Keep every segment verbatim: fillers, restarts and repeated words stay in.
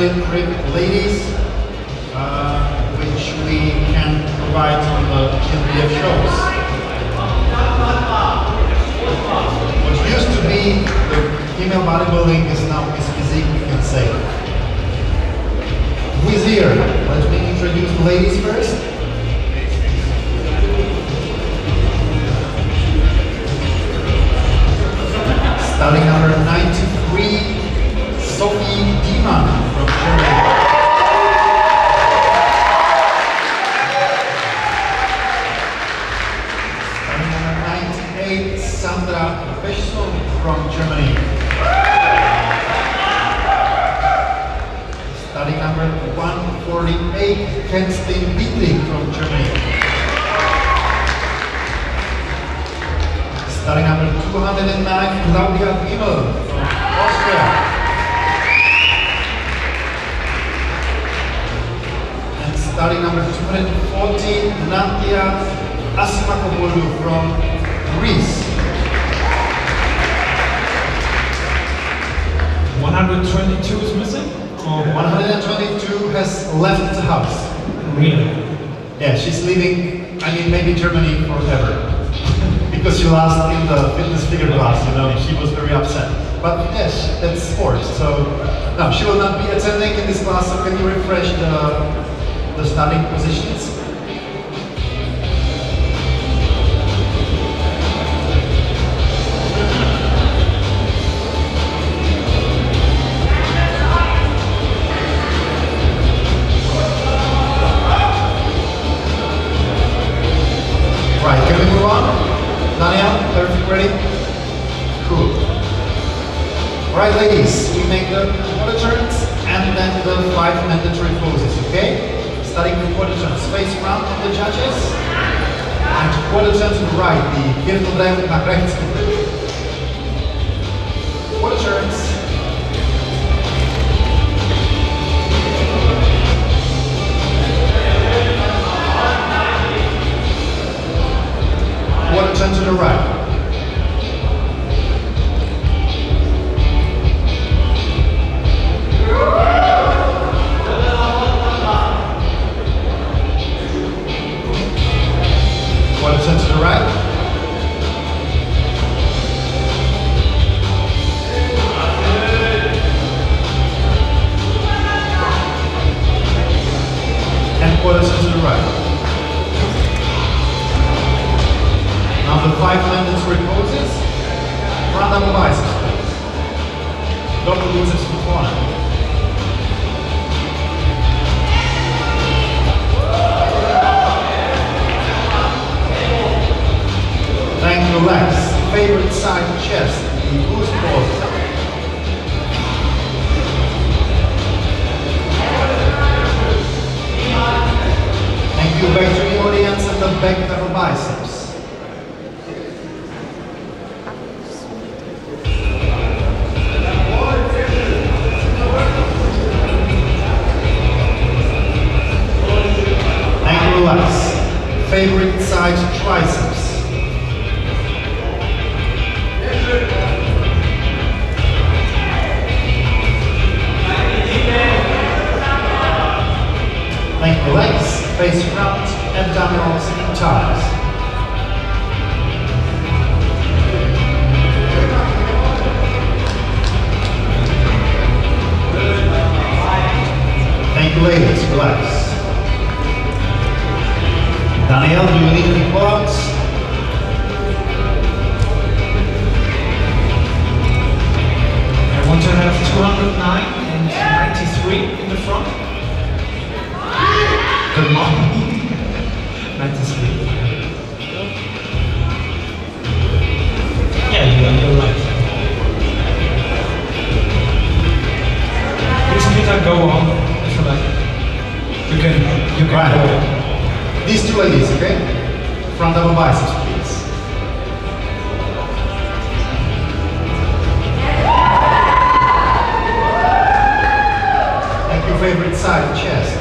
fairly ripped ladies, uh, which we can provide on the G M B F shows. What used to be the female bodybuilding is now Miss Physique, we can say. Who is here? Let me introduce the ladies first. Starting number ninety-three, Sophie Diemann from Germany. Starting number ninety-eight, Sandra Peschel from Germany. Starting number one forty-eight, Kerstin Bietling from Germany. Starting number two hundred nine, Claudia Wiebel from Austria. And starting number two hundred fourteen, Nadia Asimakopoulou from Greece. one hundred twenty-two is missing? Or one hundred twenty-two has left the house. Really? Yeah, she's leaving, I mean, maybe Germany forever. Because she lost in the fitness figure class, you know, she was very upset. But yes, that's sports, so no, she will not be attending in this class, so can you refresh the, the starting positions? Right, can we move on? Daniel, everything ready? Cool. Alright ladies, we make the quarter turns and then the five mandatory poses, okay? Starting with quarter turns, face round of the judges. And quarter turn to the right, the Vierteldrehung nach rechts. Quarter turns. Quarter turn to the right. Quarter turn to the right. And quarter turn to the right. Now the five mandatory poses, front double biceps please. Double biceps to vorne. Then relax, favorite side chest, the boost pose. Thank you, back to the audience and the back double biceps. Relax. Favorite side triceps. Then relax, face round, abdominals and thighs. Thank you ladies, relax. Daniel, do you need any quads? I want to have two hundred nine and ninety-three in the front. Good morning. ninety-three. Yeah, you're, you're right. Please, Peter, go on if you like. You can, you can Right. go on. These two ladies, okay? Front double biceps, please. Thank you, favorite side, chest.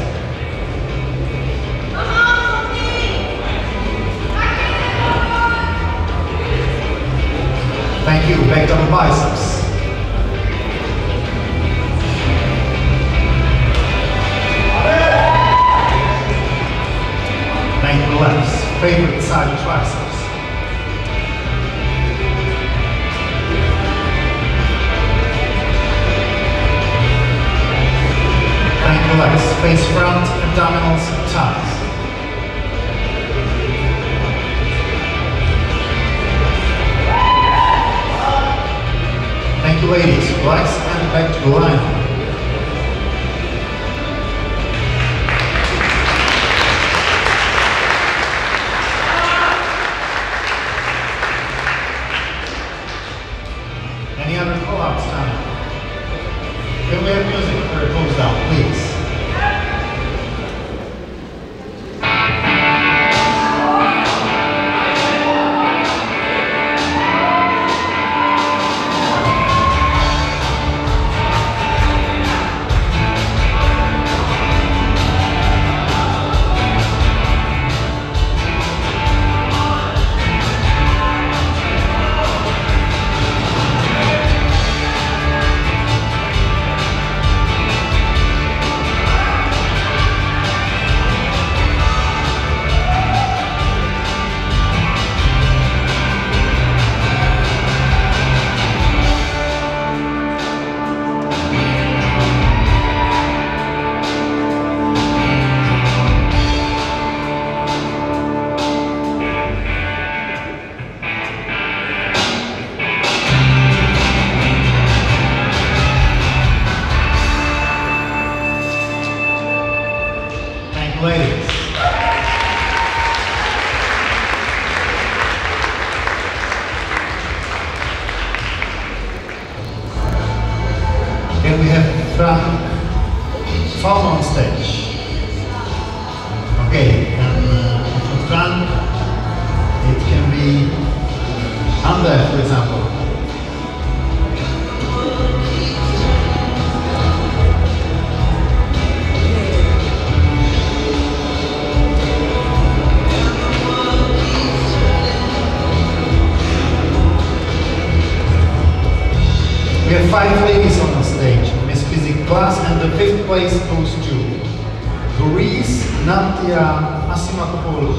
Thank you, back double biceps. favorite side triceps. And relax, face front, abdominals, thighs. Thank you, ladies. Relax and back to the line. Any other call-outs now? Can we have music for a close down, please? Ladies. Then we have Frank Faum on stage. Okay, and uh, for Frank, it can be under, for example. We have five ladies on the stage, Miss Physique class, and the fifth place goes to Greece, Natia Asimakopoulou.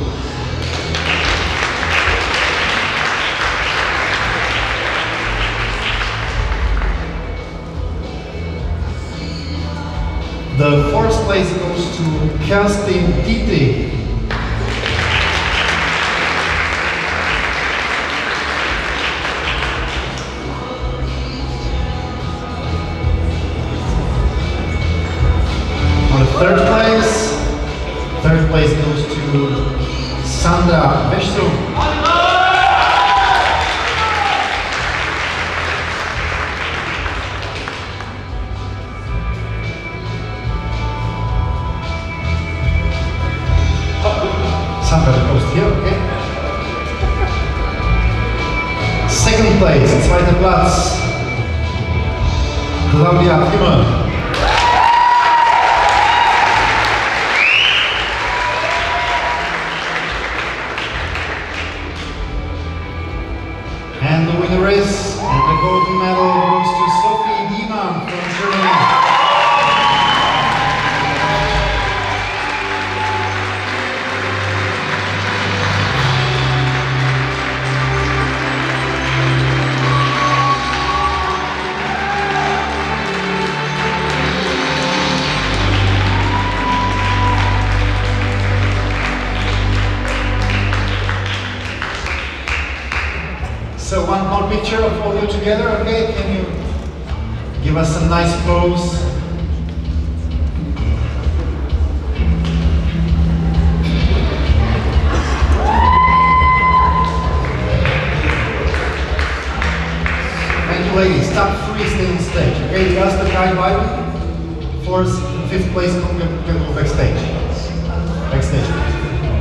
The fourth place goes to Kerstin Dietrich. Third place, third place goes to Sandra Westrum. Sandra goes here, okay. Second place, zweiter Platz, Claudia Himmel. And the winner is, and the golden medal goes to Sophie Diemann from Germany. So one more picture of all you together, okay? Can you give us a nice pose? Thank you, ladies. Top three stay on stage, okay? The last guy by fourth and fifth place can go backstage. Backstage.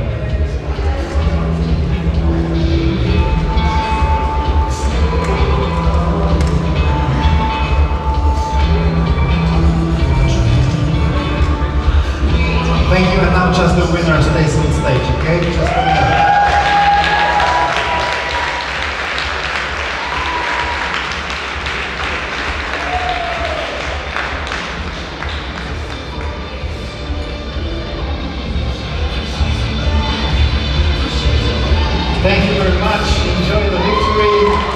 Thank you, and now just the winner stays on stage, okay? Just the winner. Thank you very much. Enjoy the victory.